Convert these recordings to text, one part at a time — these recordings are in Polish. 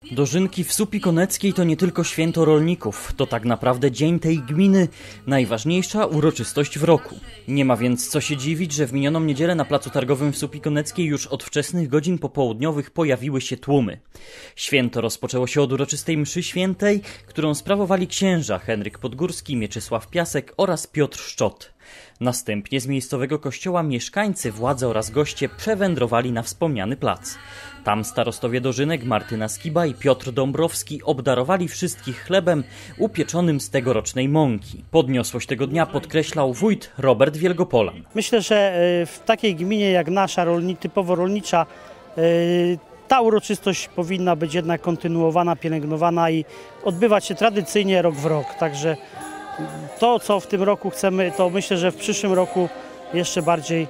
Dożynki w Słupii Koneckiej to nie tylko święto rolników, to tak naprawdę dzień tej gminy, najważniejsza uroczystość w roku. Nie ma więc co się dziwić, że w minioną niedzielę na placu targowym w Słupii Koneckiej już od wczesnych godzin popołudniowych pojawiły się tłumy. Święto rozpoczęło się od uroczystej mszy świętej, którą sprawowali księża Henryk Podgórski, Mieczysław Piasek oraz Piotr Szczot. Następnie z miejscowego kościoła mieszkańcy, władze oraz goście przewędrowali na wspomniany plac. Tam starostowie dożynek Martyna Skiba i Piotr Dąbrowski obdarowali wszystkich chlebem upieczonym z tegorocznej mąki. Podniosłość tego dnia podkreślał wójt Robert Wielgopolan. Myślę, że w takiej gminie jak nasza, typowo rolnicza, ta uroczystość powinna być jednak kontynuowana, pielęgnowana i odbywać się tradycyjnie rok w rok. Także to, co w tym roku chcemy, to myślę, że w przyszłym roku jeszcze bardziej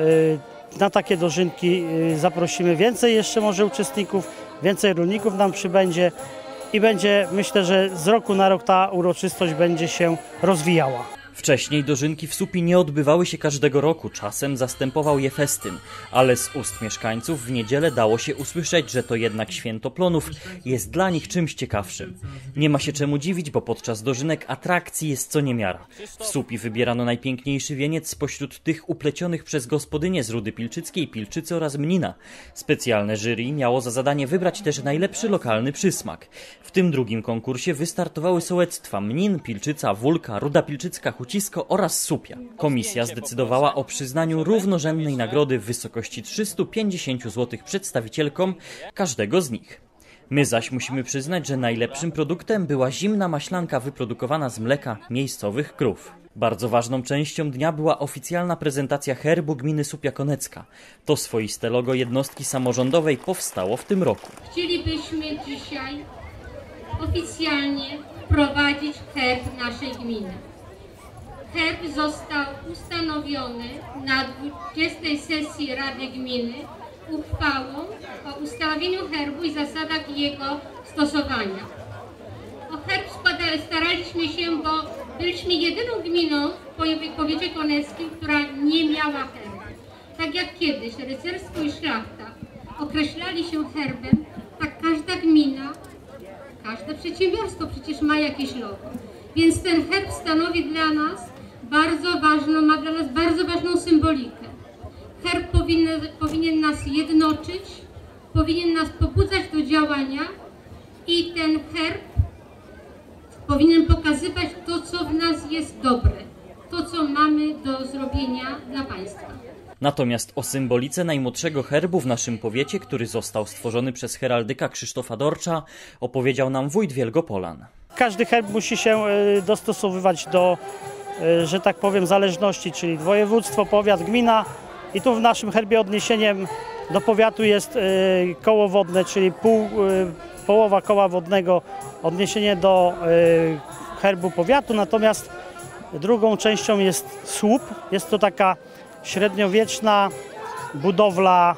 na takie dożynki zaprosimy więcej jeszcze może uczestników, więcej rolników nam przybędzie i będzie, myślę, że z roku na rok ta uroczystość będzie się rozwijała. Wcześniej dożynki w Słupii nie odbywały się każdego roku, czasem zastępował je festyn, ale z ust mieszkańców w niedzielę dało się usłyszeć, że to jednak święto plonów jest dla nich czymś ciekawszym. Nie ma się czemu dziwić, bo podczas dożynek atrakcji jest co niemiara. W Słupii wybierano najpiękniejszy wieniec spośród tych uplecionych przez gospodynię z Rudy Pilczyckiej, Pilczycy oraz Mnina. Specjalne jury miało za zadanie wybrać też najlepszy lokalny przysmak. W tym drugim konkursie wystartowały sołectwa Mnin, Pilczyca, Wólka, Ruda Pilczycka, Hucisko oraz Słupia. Komisja zdecydowała o przyznaniu równorzędnej nagrody w wysokości 350 zł przedstawicielkom każdego z nich. My zaś musimy przyznać, że najlepszym produktem była zimna maślanka wyprodukowana z mleka miejscowych krów. Bardzo ważną częścią dnia była oficjalna prezentacja herbu gminy Słupia Konecka. To swoiste logo jednostki samorządowej powstało w tym roku. Chcielibyśmy dzisiaj oficjalnie wprowadzić herb naszej gminy. Herb został ustanowiony na 20. sesji Rady Gminy uchwałą o ustanowieniu herbu i zasadach jego stosowania. O herb staraliśmy się, bo byliśmy jedyną gminą w powiecie koneckim, która nie miała herbu. Tak jak kiedyś rycerstwo i szlachta określali się herbem, tak każda gmina, każde przedsiębiorstwo przecież ma jakieś logo. Więc ten herb stanowi dla nas ma dla nas bardzo ważną symbolikę. Herb powinien nas jednoczyć, powinien nas pobudzać do działania i ten herb powinien pokazywać to, co w nas jest dobre, to, co mamy do zrobienia dla państwa. Natomiast o symbolice najmłodszego herbu w naszym powiecie, który został stworzony przez heraldyka Krzysztofa Dorcza, opowiedział nam wójt Wielgopolan. Każdy herb musi się dostosowywać do, że tak powiem, zależności, czyli województwo, powiat, gmina. I tu w naszym herbie odniesieniem do powiatu jest koło wodne, czyli połowa koła wodnego, odniesienie do herbu powiatu. Natomiast drugą częścią jest słup. Jest to taka średniowieczna budowla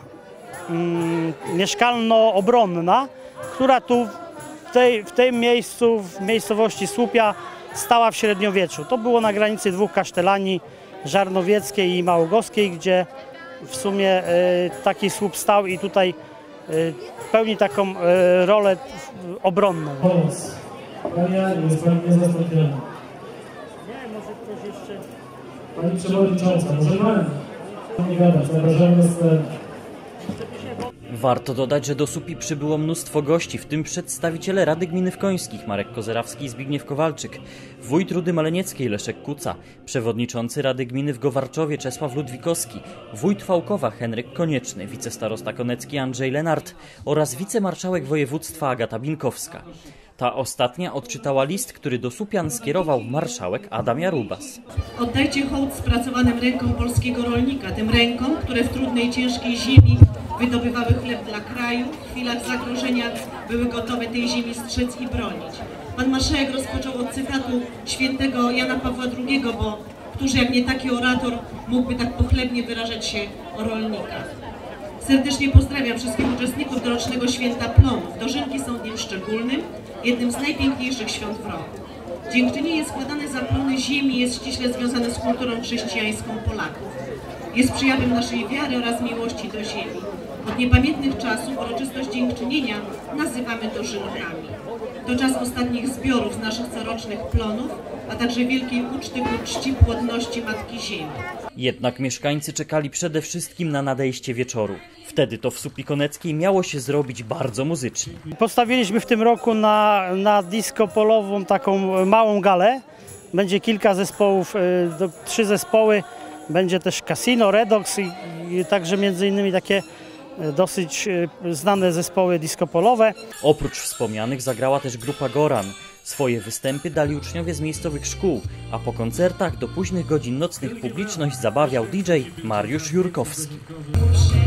mieszkalno-obronna, która tu w tym miejscu, w miejscowości Słupia, stała w średniowieczu. To było na granicy dwóch kasztelanii, Żarnowieckiej i Małogowskiej, gdzie w sumie taki słup stał i tutaj pełni taką rolę obronną. Pomoc. Pani Aniu, jest Pani niezastąpiona. Nie, może ktoś jeszcze... Pani Przewodnicząca, może Pani? Nie gadać, zapraszamy na scenę. Warto dodać, że do Słupii przybyło mnóstwo gości, w tym przedstawiciele Rady Gminy w Końskich Marek Kozerawski i Zbigniew Kowalczyk, wójt Rudy Malenieckiej Leszek Kuca, przewodniczący Rady Gminy w Gowarczowie Czesław Ludwikowski, wójt Fałkowa Henryk Konieczny, wicestarosta konecki Andrzej Lenart oraz wicemarszałek województwa Agata Binkowska. Ta ostatnia odczytała list, który do Słupian skierował marszałek Adam Jarubas. Oddajcie hołd spracowanym rękom polskiego rolnika, tym rękom, które w trudnej, ciężkiej ziemi wydobywały chleb dla kraju, w chwilach zagrożenia były gotowe tej ziemi strzec i bronić. Pan marszałek rozpoczął od cytatu świętego Jana Pawła II, bo któż jak nie taki orator mógłby tak pochlebnie wyrażać się o rolnikach. Serdecznie pozdrawiam wszystkich uczestników dorocznego święta plonów. Dożynki są dniem szczególnym, jednym z najpiękniejszych świąt w roku. Dziękczynienie składane za plony ziemi jest ściśle związane z kulturą chrześcijańską Polaków. Jest przejawem naszej wiary oraz miłości do ziemi. Od niepamiętnych czasów uroczystość dziękczynienia nazywamy dożynkami. To czas ostatnich zbiorów z naszych corocznych plonów, a także wielkiej uczty ku czci płodności Matki Ziemi. Jednak mieszkańcy czekali przede wszystkim na nadejście wieczoru. Wtedy to w Supi Koneckiej miało się zrobić bardzo muzycznie. Postawiliśmy w tym roku na disco polową taką małą galę. Będzie kilka zespołów, 3 zespoły. Będzie też Casino, Redox i także między innymi takie dosyć znane zespoły disco polowe. Oprócz wspomnianych zagrała też grupa Goran. Swoje występy dali uczniowie z miejscowych szkół, a po koncertach do późnych godzin nocnych publiczność zabawiał DJ Mariusz Jurkowski.